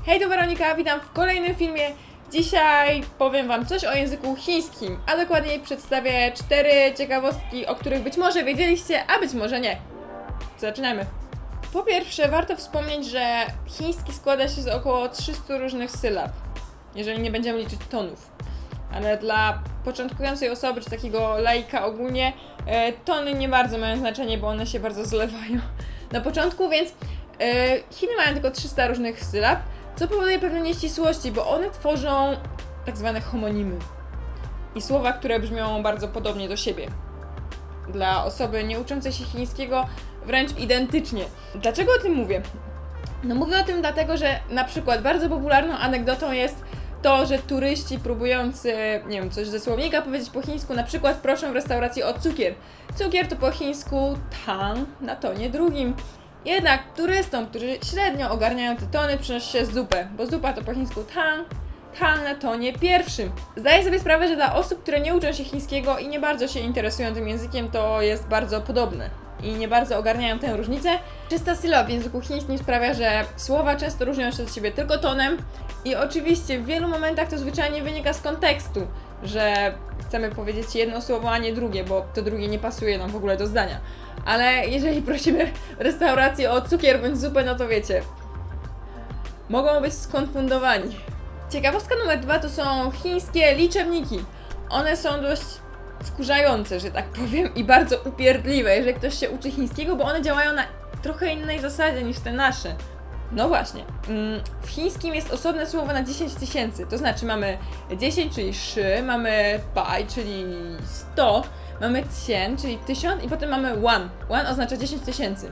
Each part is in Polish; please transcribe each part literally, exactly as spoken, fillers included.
Hej, to Weronika, witam w kolejnym filmie. Dzisiaj powiem wam coś o języku chińskim, a dokładniej przedstawię cztery ciekawostki, o których być może wiedzieliście, a być może nie. Zaczynamy. Po pierwsze, warto wspomnieć, że chiński składa się z około trzystu różnych sylab, jeżeli nie będziemy liczyć tonów. Ale dla początkującej osoby, czy takiego laika ogólnie, e, tony nie bardzo mają znaczenie, bo one się bardzo zlewają na początku, więc e, Chiny mają tylko trzysta różnych sylab, co powoduje pewne nieścisłości, bo one tworzą tak zwane homonimy i słowa, które brzmią bardzo podobnie do siebie. Dla osoby nie uczącej się chińskiego wręcz identycznie. Dlaczego o tym mówię? No mówię o tym dlatego, że na przykład bardzo popularną anegdotą jest to, że turyści próbujący, nie wiem, coś ze słownika powiedzieć po chińsku, na przykład proszą w restauracji o cukier. Cukier to po chińsku tang na tonie drugim. Jednak turystom, którzy średnio ogarniają te tony, przynosi się zupę, bo zupa to po chińsku tang, tang na tonie pierwszym. Zdaję sobie sprawę, że dla osób, które nie uczą się chińskiego i nie bardzo się interesują tym językiem, to jest bardzo podobne i nie bardzo ogarniają tę różnicę. Czysta sylab w języku chińskim sprawia, że słowa często różnią się od siebie tylko tonem i oczywiście w wielu momentach to zwyczajnie wynika z kontekstu, że chcemy powiedzieć jedno słowo, a nie drugie, bo to drugie nie pasuje nam w ogóle do zdania. Ale jeżeli prosimy w restauracji o cukier bądź zupę, no to wiecie, mogą być skonfundowani. Ciekawostka numer dwa to są chińskie liczebniki. One są dość wkurzające, że tak powiem, i bardzo upierdliwe, jeżeli ktoś się uczy chińskiego, bo one działają na trochę innej zasadzie niż te nasze. No właśnie, w chińskim jest osobne słowo na dziesięć tysięcy, to znaczy mamy dziesięć, czyli szy, mamy bai, czyli sto, mamy cian, czyli tysiąc i potem mamy wan. Wan oznacza dziesięć tysięcy.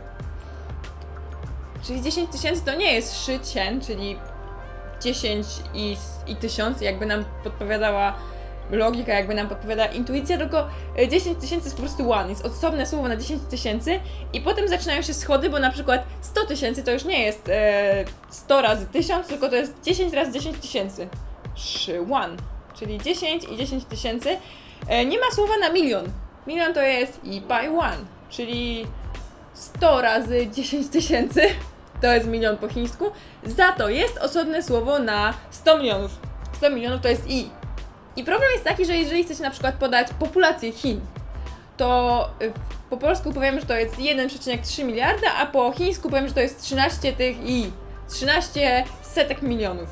Czyli dziesięć tysięcy to nie jest szy cian, czyli dziesięć i, i tysiąc, jakby nam podpowiadała logika, jakby nam podpowiada intuicja, tylko dziesięć tysięcy jest po prostu wan, jest osobne słowo na dziesięć tysięcy i potem zaczynają się schody, bo na przykład sto tysięcy to już nie jest e, sto razy tysiąc, tylko to jest dziesięć razy dziesięć tysięcy. Szy wan, czyli dziesięć i dziesięć tysięcy. E, nie ma słowa na milion. Milion to jest i bai wan, czyli sto razy dziesięć tysięcy. To jest milion po chińsku. Za to jest osobne słowo na sto milionów. sto milionów to jest i. I problem jest taki, że jeżeli chcecie na przykład podać populację Chin, to po polsku powiemy, że to jest jeden przecinek trzy miliarda, a po chińsku powiemy, że to jest trzynaście tych i. trzynaście setek milionów.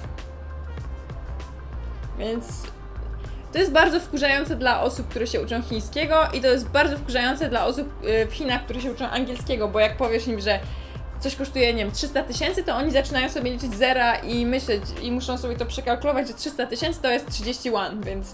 Więc to jest bardzo wkurzające dla osób, które się uczą chińskiego i to jest bardzo wkurzające dla osób w Chinach, które się uczą angielskiego, bo jak powiesz im, że coś kosztuje, nie wiem, trzysta tysięcy, to oni zaczynają sobie liczyć zera i myśleć i muszą sobie to przekalkulować, że trzysta tysięcy to jest trzydzieści wan, więc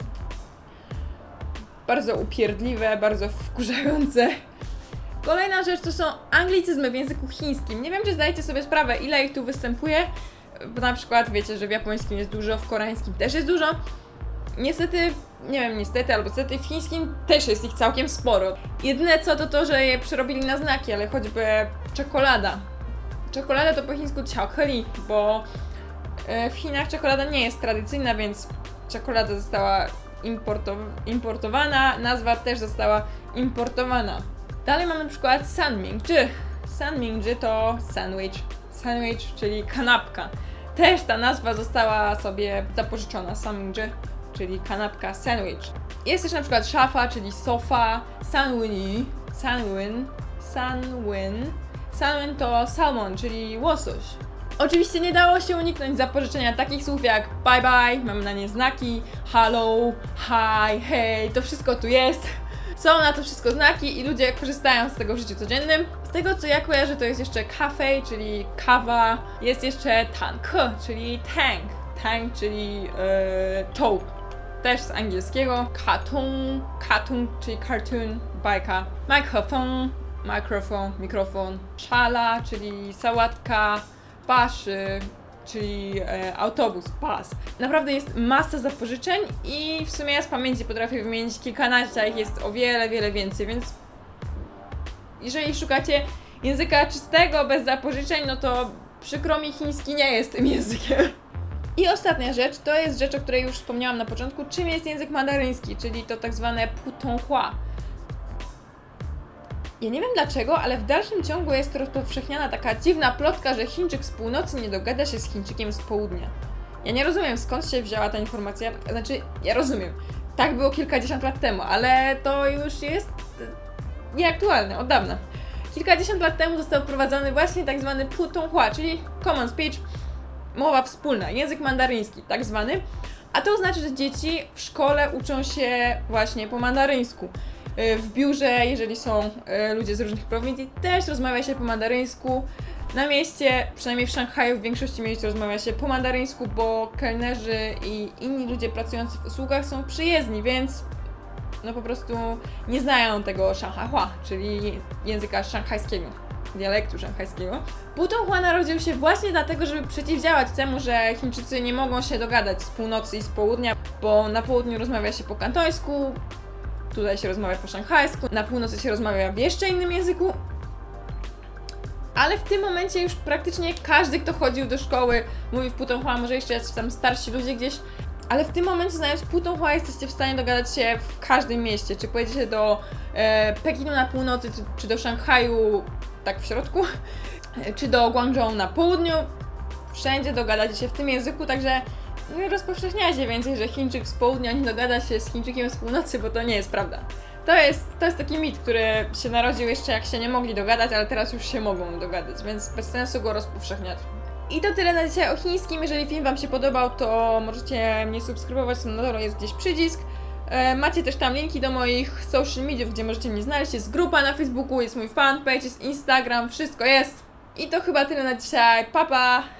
bardzo upierdliwe, bardzo wkurzające. Kolejna rzecz to są anglicyzmy w języku chińskim. Nie wiem, czy zdajecie sobie sprawę, ile ich tu występuje, bo na przykład wiecie, że w japońskim jest dużo, w koreańskim też jest dużo. Niestety, nie wiem, niestety albo niestety, w chińskim też jest ich całkiem sporo. Jedyne co to to, że je przerobili na znaki, ale choćby czekolada. Czekolada to po chińsku qiaokeli, bo w Chinach czekolada nie jest tradycyjna, więc czekolada została importow importowana, nazwa też została importowana. Dalej mamy na przykład sanmingzhi. Sanmingzhi to sandwich. Sandwich, czyli kanapka. Też ta nazwa została sobie zapożyczona, sanmingzhi, czyli kanapka, sandwich. Jest też na przykład szafa, czyli sofa, sanwini, sanwin, sanwin. Salmon to salmon, czyli łosoś. Oczywiście nie dało się uniknąć zapożyczenia takich słów jak bye bye, mamy na nie znaki, hello, hi, hej, to wszystko tu jest. Są na to wszystko znaki i ludzie korzystają z tego w życiu codziennym. Z tego co ja kojarzę, to jest jeszcze cafe, czyli kawa, jest jeszcze tank, czyli tank, tank, czyli yy, czołg. Też z angielskiego, cartoon, cartoon, czyli cartoon, bajka, microphone, mikrofon, mikrofon, szala, czyli sałatka, paszy, czyli e, autobus, pas. Naprawdę jest masa zapożyczeń i w sumie ja z pamięci potrafię wymienić kilkanaście, a ich jest o wiele, wiele więcej, więc jeżeli szukacie języka czystego, bez zapożyczeń, no to przykro mi, chiński nie jest tym językiem. I ostatnia rzecz, to jest rzecz, o której już wspomniałam na początku, czym jest język mandaryński, czyli to tak zwane putonghua. Ja nie wiem dlaczego, ale w dalszym ciągu jest rozpowszechniana taka dziwna plotka, że Chińczyk z północy nie dogada się z Chińczykiem z południa. Ja nie rozumiem, skąd się wzięła ta informacja, znaczy, ja rozumiem, tak było kilkadziesiąt lat temu, ale to już jest nieaktualne, od dawna. Kilkadziesiąt lat temu został wprowadzony właśnie tak zwany Putonghua, czyli Common Speech, mowa wspólna, język mandaryński, tak zwany. A to oznacza, że dzieci w szkole uczą się właśnie po mandaryńsku. W biurze, jeżeli są ludzie z różnych prowincji, też rozmawia się po mandaryńsku. Na mieście, przynajmniej w Szanghaju, w większości miejsc rozmawia się po mandaryńsku, bo kelnerzy i inni ludzie pracujący w usługach są przyjezdni, więc no po prostu nie znają tego Shanghai, czyli języka szanghajskiego, dialektu szanghajskiego. Putonghua narodził się właśnie dlatego, żeby przeciwdziałać temu, że Chińczycy nie mogą się dogadać z północy i z południa, bo na południu rozmawia się po kantońsku, tutaj się rozmawia po szanghajsku, na północy się rozmawia w jeszcze innym języku. Ale w tym momencie już praktycznie każdy, kto chodził do szkoły, mówi w Putonghua, może jeszcze jacyś tam starsi ludzie gdzieś, ale w tym momencie, znając Putonghua, jesteście w stanie dogadać się w każdym mieście. Czy pojedziecie do e, Pekinu na północy, czy, czy do Szanghaju, tak w środku, czy do Guangzhou na południu, wszędzie dogadacie się w tym języku, także nie rozpowszechniajcie więcej, że Chińczyk z południa nie dogada się z Chińczykiem z północy, bo to nie jest prawda. To jest, to jest taki mit, który się narodził jeszcze jak się nie mogli dogadać, ale teraz już się mogą dogadać, więc bez sensu go rozpowszechniać. I to tyle na dzisiaj o chińskim. Jeżeli film Wam się podobał, to możecie mnie subskrybować, na dole jest gdzieś przycisk. E, macie też tam linki do moich social mediów, gdzie możecie mnie znaleźć. Jest grupa na Facebooku, jest mój fanpage, jest Instagram, wszystko jest. I to chyba tyle na dzisiaj. Pa, pa!